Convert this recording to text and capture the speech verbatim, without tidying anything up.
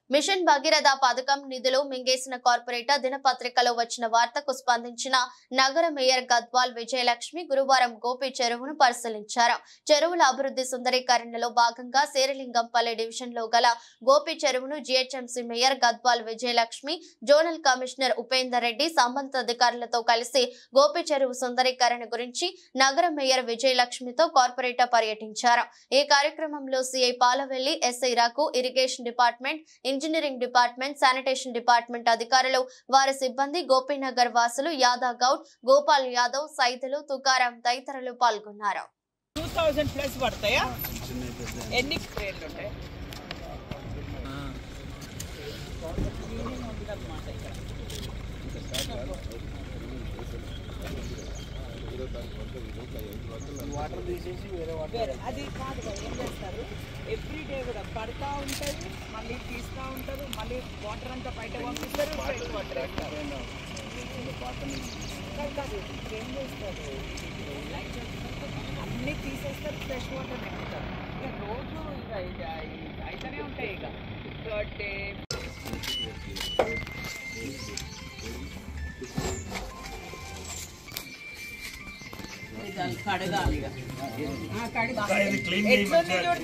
Machine Bhagiratha పథకం నిధులు మింగేసిన corporator దినపత్రికలో వచ్చిన వార్తకు స్పందించిన నగర మేయర్ గద్వాల్ విజయలక్ష్మి గురువారం గోపి చెరువును పరిశీలించారు. చెరువుల అభివృద్ధి సుందరీకరణలో భాగంగా శేరిలింగంపల్లి డివిజన్ లో గల గోపి చెరువును GHMC mayor Gadwal Vijayalakshmi, zonal commissioner Upender Reddy సంబంధిత అధికారులతో కలిసి గోపి చెరువు సుందరీకరణ గురించి నగర మేయర్ విజయలక్ష్మితో కార్పొరేటర్ పర్యటించారు. ఈ కార్యక్రమంలో CI Palavelli, SI Raku, irrigation department, engineering department, sanitation department అధికారులు, వారి సిబ్బంది, గోపీనగర్ వాసులు, యాదవ్ గౌడ్, గోపాల్ యాదవ్, సైతులు, తుకారాం తదితరులు పాల్గొన్నారు. వాటర్ తీసేసి వేరే వాటర్ అది కాదు ఏం చేస్తారు, ఎవ్రీ డే కూడా పడతా ఉంటుంది, మళ్ళీ తీస్తూ ఉంటారు, మళ్ళీ వాటర్ అంతా బయట పంపిస్తారు, ఫ్రెష్ వాటర్ కాదు ఏం చేస్తారు, అన్నీ తీసేస్తారు, ఫ్రెష్ వాటర్ పెడతారు. ఇక రోజు ఇక అయితేనే ఉంటాయి. ఇక థర్డ్ డే కడగాలి.